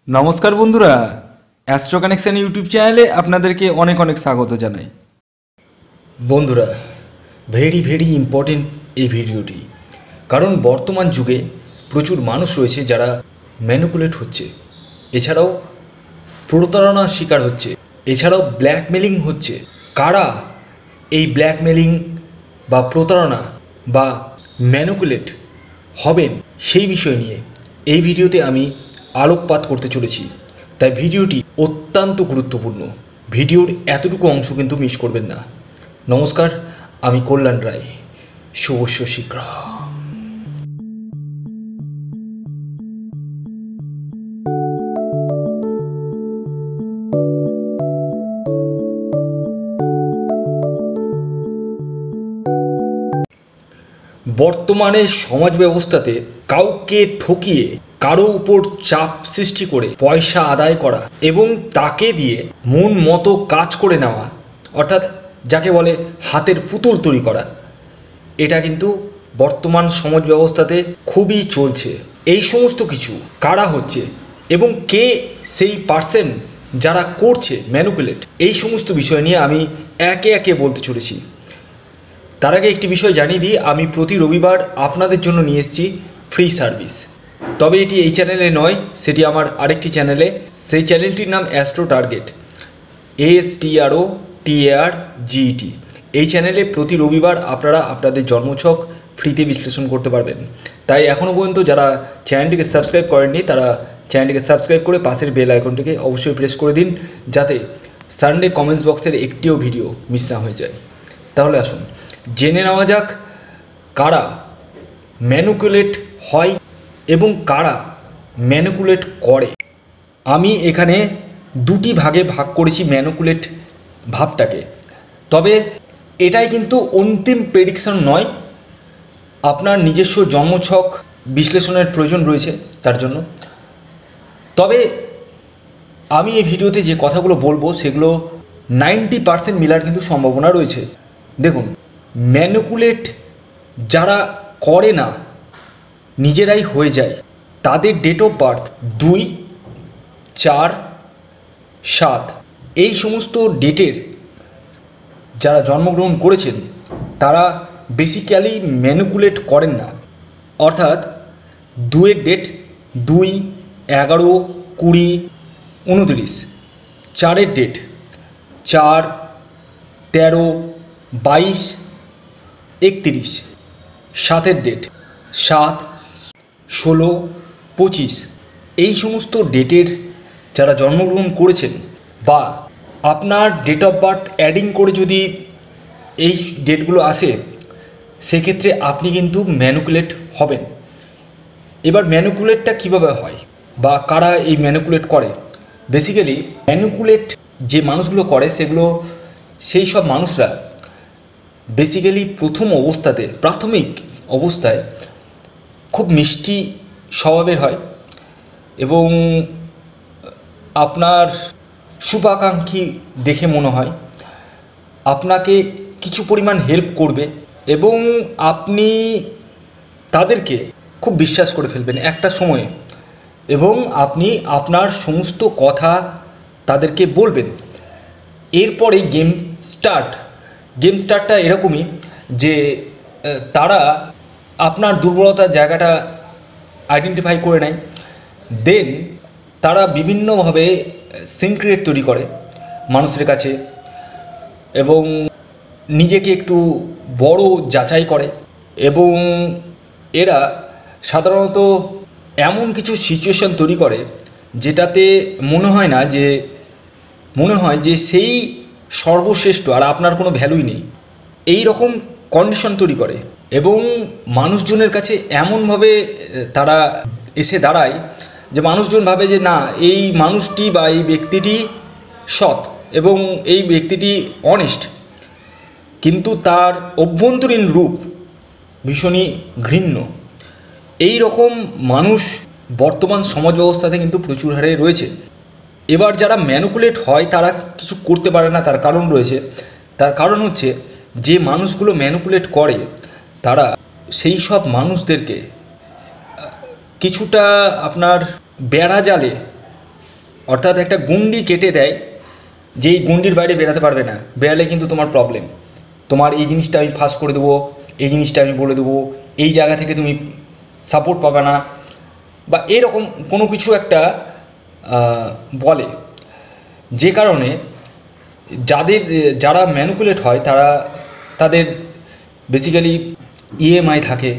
নমস্কার বন্ধুরা, astro connection YouTube চ্যানেলে আপনাদেরকে অনেক অনেক স্বাগত জানাই। বন্ধুরা, ভেরি ইম্পর্টেন্ট এই ভিডিওটি, কারণ বর্তমান যুগে প্রচুর মানুষ রয়েছে যারা ম্যানিপুলেট হচ্ছে, এছাড়াও প্রতারণার শিকার হচ্ছে, এছাড়াও ব্ল্যাকমেলিং হচ্ছে। কারা এই ব্ল্যাকমেলিং বা প্রতারণা বা ম্যানিপুলেট হবেন সেই বিষয় নিয়ে এই ভিডিওতে আমি আলোকপাত করতে চলেছি। তাই ভিডিওটি অত্যন্ত গুরুত্বপূর্ণ। ভিডিওর এতটুকু অংশ কিন্তু মিস করবেন না। নমস্কার, আমি কল্যাণ রায়, শুভস্য শীঘ্র। বর্তমানে সমাজ ব্যবস্থাতে কাউকে ঠকিয়ে কারো উপর চাপ সৃষ্টি করে পয়সা আদায় করা এবং তাকে দিয়ে মন মতো কাজ করে নেওয়া, অর্থাৎ যাকে বলে হাতের পুতুল তৈরি করা, এটা কিন্তু বর্তমান সমাজ ব্যবস্থাতে খুবই চলছে। এই সমস্ত কিছু কারা হচ্ছে এবং কে সেই পার্সন যারা করছে ম্যানিপুলেট, এই সমস্ত বিষয় নিয়ে আমি একে একে বলতে চলেছি। তার আগে একটি বিষয় জানিয়ে দিই, আমি প্রতি রবিবার আপনাদের জন্য নিয়ে এসেছি ফ্রি সার্ভিস। তবে এটি এই চ্যানেলে নয়, সেটি আমার আরেকটি চ্যানেলে। সেই চ্যানেলটির নাম অ্যাস্ট্রো টার্গেট, ASTROTARGET। এই চ্যানেলে প্রতি রবিবার আপনারা আপনাদের জন্মছক ফ্রিতে বিশ্লেষণ করতে পারবেন। তাই এখনও পর্যন্ত যারা চ্যানেলটিকে সাবস্ক্রাইব করেননি তারা চ্যানেলটিকে সাবস্ক্রাইব করে পাশের বেল আইকনটিকে অবশ্যই প্রেস করে দিন, যাতে সানডে কমেন্টস বক্সের একটিও ভিডিও মিস না হয়ে যায়। তাহলে আসুন জেনে নেওয়া যাক কারা ম্যানিপুলেট হয় এবং কারা ম্যানিপুলেট করে। আমি এখানে দুটি ভাগে ভাগ করেছি ম্যানিপুলেট ভাবটাকে। তবে এটাই কিন্তু অন্তিম প্রেডিকশন নয়, আপনার নিজস্ব জন্মছক বিশ্লেষণের প্রয়োজন রয়েছে তার জন্য। তবে আমি এই ভিডিওতে যে কথাগুলো বলবো সেগুলো 90% মিলার কিন্তু সম্ভাবনা রয়েছে। দেখুন, ম্যানিপুলেট যারা করে না, নিজেরাই হয়ে যায়, তাদের ডেট অফ বার্থ 2, 4, 7 এই সমস্ত ডেটের যারা জন্মগ্রহণ করেছেন তারা বেসিক্যালি ম্যানিপুলেট করেন না। অর্থাৎ 2-এর ডেট 2, 11, 20, 29, 4-এর ডেট 4, 13, 22, 31, 7-এর ডেট 7, 16, 25 এই সমস্ত ডেটের যারা জন্মগ্রহণ করেছেন, বা আপনার ডেট অফ বার্থ অ্যাডিং করে যদি এই ডেটগুলো আসে, সেক্ষেত্রে আপনি কিন্তু ম্যানিপুলেট হবেন। এবার ম্যানিপুলেটটা কীভাবে হয় বা কারা এই ম্যানিপুলেট করে? বেসিক্যালি ম্যানিপুলেট যে মানুষগুলো করে সেগুলো সেই সব মানুষরা বেসিক্যালি প্রাথমিক অবস্থায় খুব মিষ্টি স্বভাবের হয় এবং আপনার শুভাকাঙ্ক্ষী দেখে মনে হয়, আপনাকে কিছু পরিমাণ হেল্প করবে এবং আপনি তাদেরকে খুব বিশ্বাস করে ফেলবেন একটা সময়ে, এবং আপনি আপনার সমস্ত কথা তাদেরকে বলবেন। এরপরে গেম স্টার্টটা এরকমই যে তারা আপনার দুর্বলতার জায়গাটা আইডেন্টিফাই করে নেয়, দেন তারা বিভিন্নভাবে সিক্রেট তৈরি করে মানুষের কাছে এবং নিজেকে একটু বড় যাচাই করে। এবং এরা সাধারণত এমন কিছু সিচুয়েশন তৈরি করে যেটাতে মনে হয় যে সেই সর্বশ্রেষ্ঠ আর আপনার কোনো ভ্যালুই নেই, এই রকম কন্ডিশন তৈরি করে। এবং মানুষজনের কাছে এমনভাবে তারা এসে দাঁড়ায় যে মানুষজন ভাবে যে না, এই মানুষটি বা এই ব্যক্তিটি সৎ এবং এই ব্যক্তিটি অনেস্ট, কিন্তু তার অভ্যন্তরীণ রূপ ভীষণই ঘৃণ্য। এই রকম মানুষ বর্তমান সমাজ ব্যবস্থাতে কিন্তু প্রচুর হারে রয়েছে। এবার যারা ম্যানিপুলেট হয় তারা কিছু করতে পারে না, তার কারণ রয়েছে। তার কারণ হচ্ছে যে মানুষগুলো ম্যানিপুলেট করে তারা সেই সব মানুষদেরকে কিছুটা আপনার বেড়া জালে অর্থাৎ একটা গুন্ডি কেটে দেয়, যেই গুন্ডির বাইরে বেরাতে পারবে না, বেরালে কিন্তু তোমার প্রবলেম। তোমার এই জিনিসটা আমি ফাঁস করে দেবো, এই জিনিসটা আমি বলে দেবো, এই জায়গা থেকে তুমি সাপোর্ট পাবে না, বা এরকম কোনো কিছু একটা বলে, যে কারণে যারা ম্যানিপুলেট হয় তাদের বেসিক্যালি ইএমআই থাকে,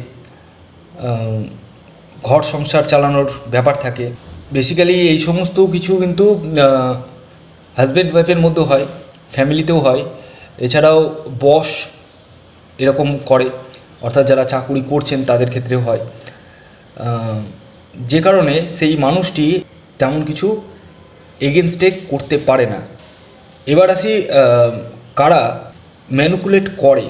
ঘর সংসার চালানোর ব্যাপার থাকে। বেসিক্যালি এই সমস্ত কিছু কিন্তু হাজব্যান্ড ওয়াইফের মধ্যেও হয়, ফ্যামিলিতেও হয়, এছাড়াও বস এরকম করে, অর্থাৎ যারা চাকুরি করছেন তাদের ক্ষেত্রেও হয়, যে কারণে সেই মানুষটি তেমন কিছু এগেনস্টে করতে পারে না। এবার আসি কারা ম্যানিপুলেট করে।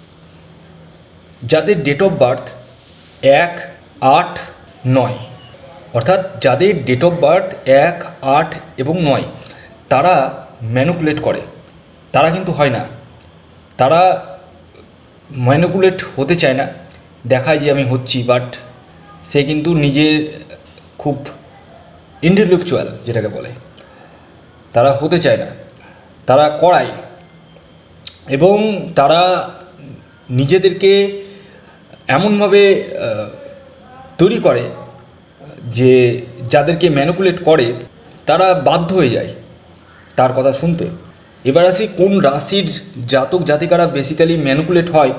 যাদের ডেট অফ বার্থ 1, 8, 9, অর্থাৎ যাদের ডেট অফ বার্থ 1, 8 এবং 9 তারা ম্যানিপুলেট করে। তারা কিন্তু হয় না, তারা ম্যানিপুলেট হতে চায় না, দেখায় যে আমি হচ্ছি, বাট সে কিন্তু নিজের খুব ইন্টেলেকচুয়াল যেটাকে বলে, তারা হতে চায় না, তারা করায়, এবং তারা নিজেদেরকে এমনভাবে তৈরি করে যে যাদেরকে ম্যানিপুলেট করে তারা বাধ্য হয়ে যায় তার কথা শুনতে। এবার আসি কোন রাশির জাতক জাতিকারা বেসিক্যালি ম্যানিপুলেট হয়।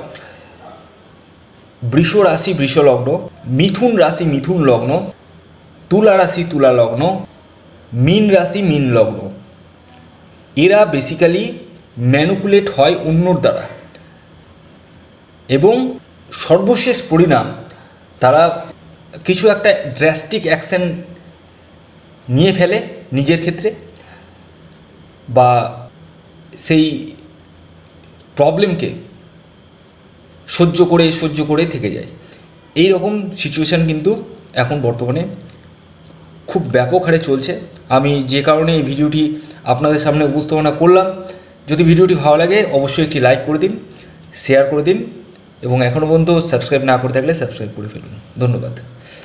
বৃষ রাশি বৃষ লগ্ন, মিথুন রাশি মিথুন লগ্ন, তুলা রাশি তুলা লগ্ন, মীন রাশি মীন লগ্ন, এরা বেসিক্যালি ম্যানিপুলেট হয় অন্যর দ্বারা, এবং সর্বশেষ পরিণাম তারা কিছু একটা ড্রাস্টিক অ্যাকশন নিয়ে ফেলে নিজের ক্ষেত্রে, বা সেই প্রবলেমকে সহ্য করে থেকে যায়। এই রকম সিচুয়েশান কিন্তু এখন বর্তমানে খুব ব্যাপক হারে চলছে। আমি যে কারণে এই ভিডিওটি আপনাদের সামনে উপস্থাপনা করলাম। যদি ভিডিওটি ভালো লাগে অবশ্যই একটি লাইক করে দিন, শেয়ার করে দিন, এবং এখনও পর্যন্ত সাবস্ক্রাইব না করে থাকলে সাবস্ক্রাইব করে ফেলুন। ধন্যবাদ।